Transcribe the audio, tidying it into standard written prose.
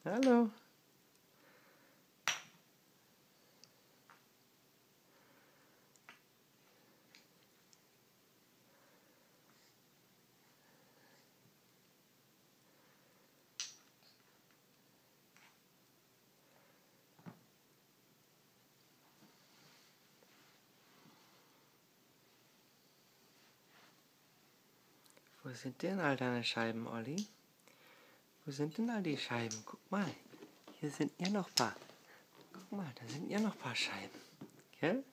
Hallo. Wo sind denn all deine Scheiben, Olli? Wo sind denn all die Scheiben? Guck mal, hier sind ja noch ein paar. Guck mal, da sind ja noch ein paar Scheiben. Gell?